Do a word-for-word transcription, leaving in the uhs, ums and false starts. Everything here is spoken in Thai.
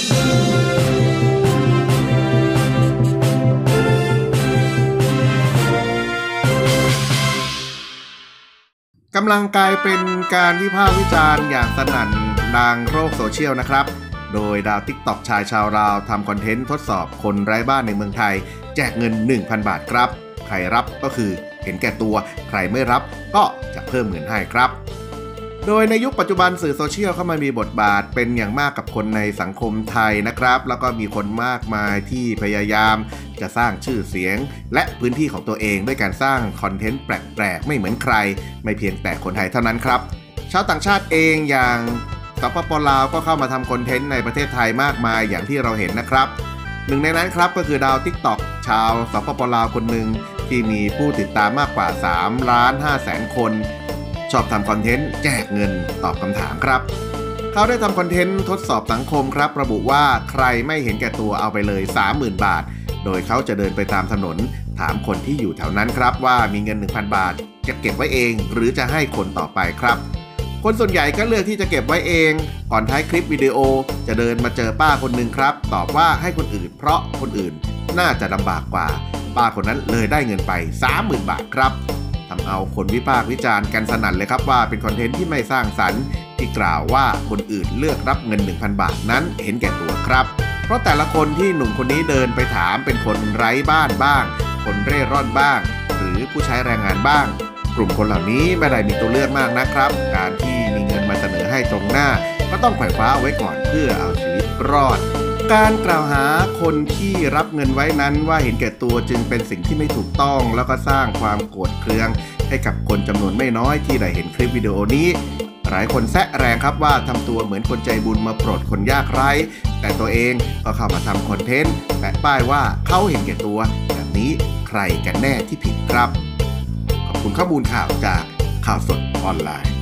กำลังกลายเป็นการวิพากษ์วิจารณ์อย่างสนั่นทางโลกโซเชียลนะครับโดยดาว TikTok ชายชาวลาวทำคอนเทนต์ทดสอบคนไร้บ้านในเมืองไทยแจกเงิน หนึ่งพัน บาทครับใครรับก็คือเห็นแก่ตัวใครไม่รับก็จะเพิ่มเงินให้ครับโดยในยุคปัจจุบันสื่อโซเชียลเข้ามามีบทบาทเป็นอย่างมากกับคนในสังคมไทยนะครับแล้วก็มีคนมากมายที่พยายามจะสร้างชื่อเสียงและพื้นที่ของตัวเองด้วยการสร้างคอนเทนต์แปลกๆไม่เหมือนใครไม่เพียงแต่คนไทยเท่านั้นครับชาวต่างชาติเองอย่างสปป.ลาวก็เข้ามาทำคอนเทนต์ในประเทศไทยมากมายอย่างที่เราเห็นนะครับหนึ่งในนั้นครับก็คือดาว TikTok ชาวสปป.ลาวคนหนึ่งที่มีผู้ติดตามมากกว่าสามล้านห้าแสนคนชอบทำคอนเทนต์แจกเงินตอบคำถามครับเขาได้ทำคอนเทนต์ทดสอบสังคมครับระบุว่าใครไม่เห็นแก่ตัวเอาไปเลย สามหมื่น บาทโดยเขาจะเดินไปตามถนนถามคนที่อยู่แถวนั้นครับว่ามีเงิน หนึ่งพัน บาทจะเก็บไว้เองหรือจะให้คนต่อไปครับคนส่วนใหญ่ก็เลือกที่จะเก็บไว้เองก่อนท้ายคลิปวิดีโอจะเดินมาเจอป้าคนหนึ่งครับตอบว่าให้คนอื่นเพราะคนอื่นน่าจะลำบากกว่าป้าคนนั้นเลยได้เงินไป สามหมื่น บาทครับทำเอาคนวิพากษ์วิจารณ์กันสนั่นเลยครับว่าเป็นคอนเทนต์ที่ไม่สร้างสรรค์ที่กล่าวว่าคนอื่นเลือกรับเงิน หนึ่งพัน บาทนั้นเห็นแก่ตัวครับเพราะแต่ละคนที่หนุ่มคนนี้เดินไปถามเป็นคนไร้บ้านบ้างคนเร่ร่อนบ้างหรือผู้ใช้แรงงานบ้างกลุ่มคนเหล่านี้ไม่ได้มีตัวเลือกมากนะครับการที่มีเงินมาเสนอให้ตรงหน้าก็ต้องไขว่คว้าไว้ก่อนเพื่อเอาชีวิตรอดการกล่าวหาคนที่รับเงินไว้นั้นว่าเห็นแก่ตัวจึงเป็นสิ่งที่ไม่ถูกต้องแล้วก็สร้างความโกรธเคืองให้กับคนจำนวนไม่น้อยที่ได้เห็นคลิปวิดีโอนี้หลายคนแซะแรงครับว่าทำตัวเหมือนคนใจบุญมาโปรดคนยากไร้แต่ตัวเองก็เข้ามาทำคอนเทนต์แปะป้ายว่าเขาเห็นแก่ตัวแบบนี้ใครกันแน่ที่ผิดครับขอบคุณข้อมูลข่าวจากข่าวสดออนไลน์